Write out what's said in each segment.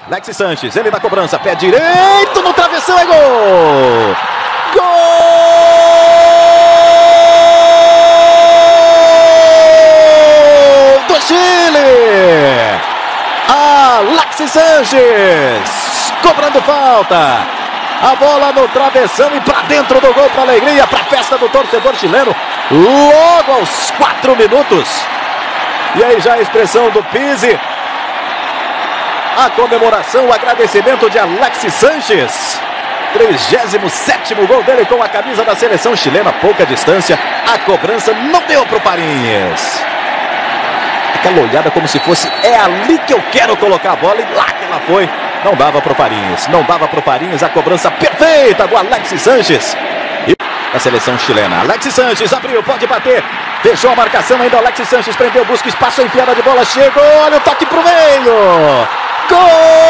Alexis Sanches, ele na cobrança, pé direito no travessão, é gol! Gol do Chile! Alexis Sanches cobrando falta. A bola no travessão e para dentro do gol, para alegria, para a festa do torcedor chileno, logo aos 4 minutos. E aí já a expressão do Pizzi, a comemoração, o agradecimento de Alexis Sanches. 37º gol dele com a camisa da seleção chilena, pouca distância, a cobrança não deu para o Fariñez. Aquela olhada como se fosse, é ali que eu quero colocar a bola, e lá que ela foi. Não dava para o Fariñez, não dava para o Fariñez, a cobrança perfeita do Alexis Sanches. E a seleção chilena, Alexis Sanches abriu, pode bater, fechou a marcação ainda, Alexis Sanches prendeu, busca espaço, a enfiada de bola, chegou, olha o toque pro meio. Gol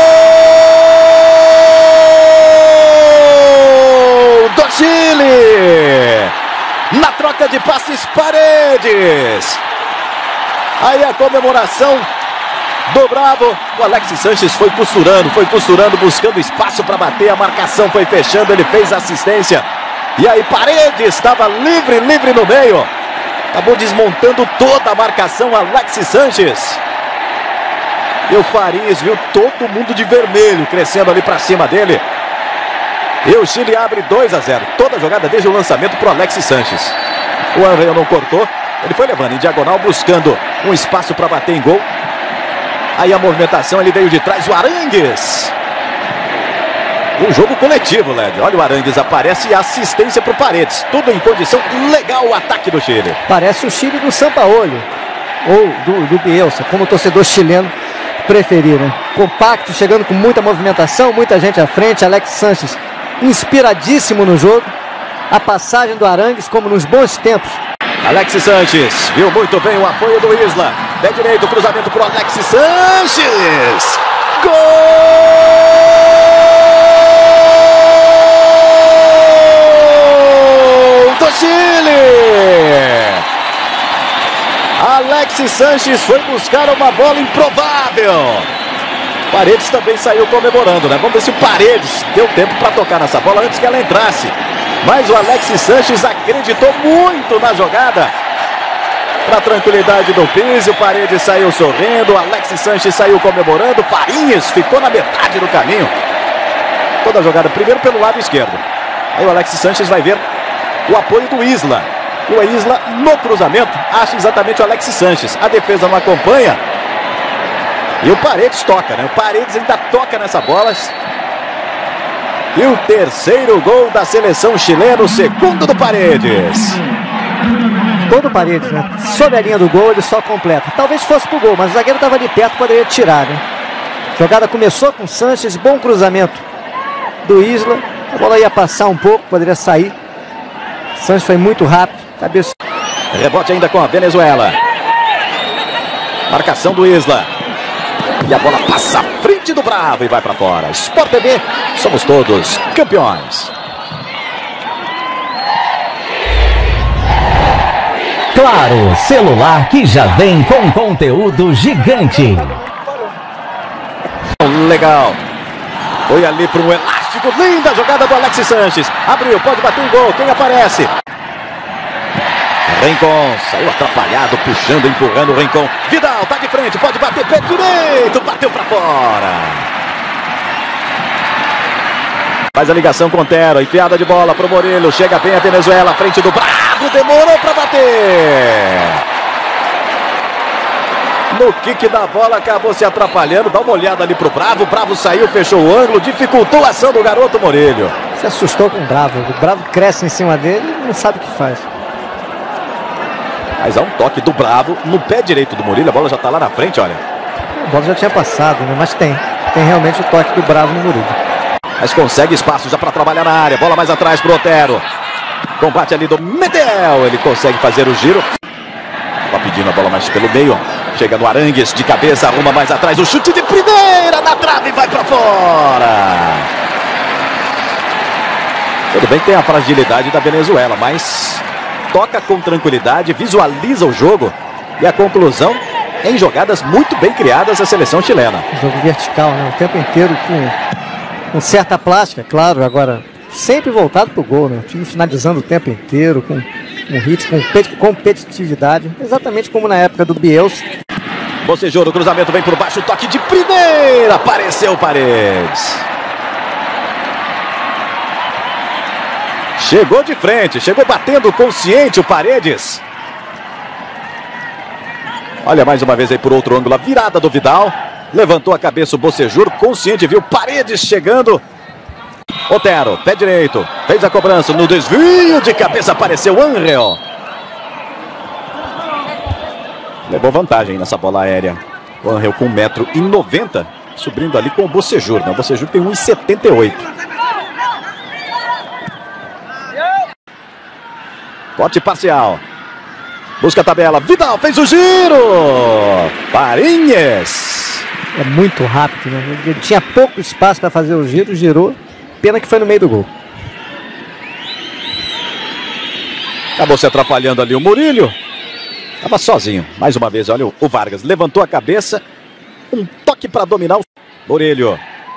do Chile! Na troca de passes, Paredes. Aí a comemoração do Bravo, o Alexis Sanches foi costurando, buscando espaço para bater, a marcação foi fechando, ele fez assistência. E aí Paredes estava livre no meio. Acabou desmontando toda a marcação, Alexis Sanches. E o Fariñez viu todo mundo de vermelho crescendo ali para cima dele. E o Chile abre 2-0. Toda a jogada desde o lançamento para o Alexis Sanches. O Anreio não cortou, ele foi levando em diagonal, buscando um espaço para bater em gol. Aí a movimentação, ele veio de trás, o Arangues. Um jogo coletivo, Led. Olha, o Arangues aparece e assistência para o Paredes. Tudo em condição legal, o ataque do Chile. Parece o Chile do Sampaoli, ou do Bielsa, como o torcedor chileno preferir, né? Compacto, chegando com muita movimentação, muita gente à frente. Alexis Sanches inspiradíssimo no jogo. A passagem do Arangues como nos bons tempos. Alexis Sanches viu muito bem o apoio do Isla. Pé direito, cruzamento para o Alexis Sanches. Gol do Chile! Alexis Sanches foi buscar uma bola improvável. Paredes também saiu comemorando, né? Vamos ver se o Paredes deu tempo para tocar nessa bola antes que ela entrasse. Mas o Alexis Sanches acreditou muito na jogada. Para a tranquilidade do Pizzi, o Paredes saiu sorrindo, o Alexis Sanches saiu comemorando, Fariñez ficou na metade do caminho. Toda a jogada primeiro pelo lado esquerdo. Aí o Alexis Sanches vai ver o apoio do Isla. O Isla no cruzamento acha exatamente o Alexis Sanches. A defesa não acompanha. E o Paredes toca, né? O Paredes ainda toca nessa bola. E o terceiro gol da seleção chilena, o segundo do Paredes. Todo Paredes, né? Sob a linha do gol, ele só completa. Talvez fosse pro gol, mas o zagueiro estava ali perto, poderia tirar, né? A jogada começou com o Sanches, bom cruzamento do Isla. A bola ia passar um pouco, poderia sair. Sanches foi muito rápido, cabeça. Rebote ainda com a Venezuela. Marcação do Isla. E a bola passa à frente do Bravo e vai para fora. Sport TV, somos todos campeões. Claro, celular que já vem com conteúdo gigante. Legal. Foi ali para um elástico. Linda jogada do Alexis Sanches. Abriu, pode bater em gol. Quem aparece? Rincon saiu atrapalhado, puxando, empurrando o Rincon. Vidal tá de frente, pode bater, pé direito, bateu para fora. Faz a ligação com o Otero, enfiada de bola pro Murilo, chega bem a Venezuela, frente do Bravo, demorou para bater. No kick da bola, acabou se atrapalhando, dá uma olhada ali pro Bravo, o Bravo saiu, fechou o ângulo, dificultou a ação do garoto Murilo. Se assustou com o Bravo cresce em cima dele e não sabe o que faz. Mas há um toque do Bravo no pé direito do Murilo, a bola já tá lá na frente, olha. A bola já tinha passado, né? Mas tem realmente o toque do Bravo no Murilo. Mas consegue espaço já para trabalhar na área, bola mais atrás pro Otero. Combate ali do Medel, ele consegue fazer o giro. Tá pedindo a bola mais pelo meio, chega no Arangues, de cabeça, arruma mais atrás, o chute de primeira na trave e vai para fora. Tudo bem que tem a fragilidade da Venezuela, mas toca com tranquilidade, visualiza o jogo. E a conclusão em jogadas muito bem criadas a seleção chilena. Jogo vertical, né? O tempo inteiro com certa plástica, claro, agora sempre voltado pro gol, né? O time finalizando o tempo inteiro, com ritmo, com competitividade, exatamente como na época do Bielsa. Bocejou, o cruzamento vem por baixo, toque de primeira, apareceu Paredes. Chegou de frente, chegou batendo consciente o Paredes. Olha mais uma vez aí por outro ângulo, a virada do Vidal. Levantou a cabeça o Bocejur, consciente, viu Paredes chegando. Otero, pé direito, fez a cobrança, no desvio de cabeça apareceu Angel. Levou vantagem nessa bola aérea. O Angel com 1,90 m, subindo ali com o Bocejur, né? O Bocejur tem 1,78 m. Corte parcial. Busca a tabela, Vidal fez o giro. Parinhas. É muito rápido, né? Ele tinha pouco espaço para fazer o giro, girou. Pena que foi no meio do gol. Acabou se atrapalhando ali o Murillo. Estava sozinho. Mais uma vez, olha o Vargas. Levantou a cabeça. Um toque para dominar o Murillo.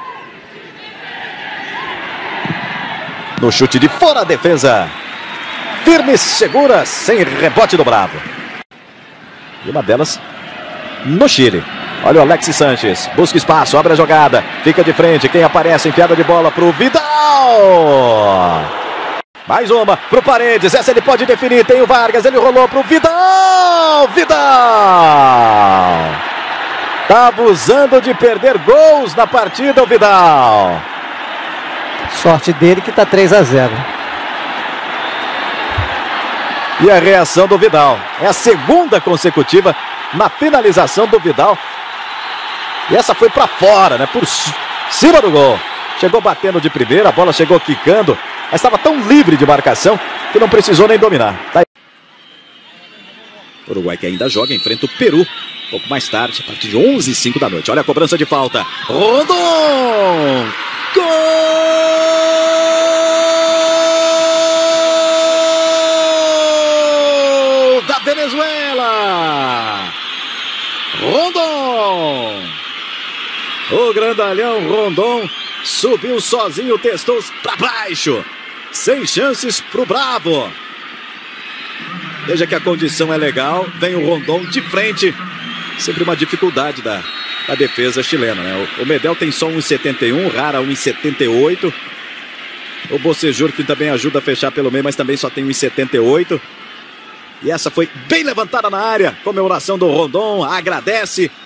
No chute de fora a defesa. Firme, segura, sem rebote do Bravo. E uma delas no Chile. Olha o Alexis Sanches, busca espaço, abre a jogada, fica de frente, quem aparece, enfiada de bola pro Vidal. Mais uma pro Paredes, essa ele pode definir, tem o Vargas, ele rolou pro Vidal. Vidal. Tá abusando de perder gols na partida o Vidal. Sorte dele que tá 3-0. E a reação do Vidal, é a segunda consecutiva na finalização do Vidal. E essa foi para fora, né? Por cima do gol. Chegou batendo de primeira, a bola chegou quicando. Mas estava tão livre de marcação que não precisou nem dominar. Tá aí. O Uruguai que ainda joga, enfrenta o Peru. Um pouco mais tarde, a partir de 11h05 da noite. Olha a cobrança de falta. Rondon! Gol da Venezuela! Rondon! O grandalhão Rondon subiu sozinho, testou para baixo. Sem chances pro Bravo. Veja que a condição é legal. Vem o Rondon de frente. Sempre uma dificuldade da defesa chilena, né? O Medel tem só 1,71, Rara 1,78. O Bocejur que também ajuda a fechar pelo meio, mas também só tem 1,78. E essa foi bem levantada na área. Comemoração do Rondon, agradece.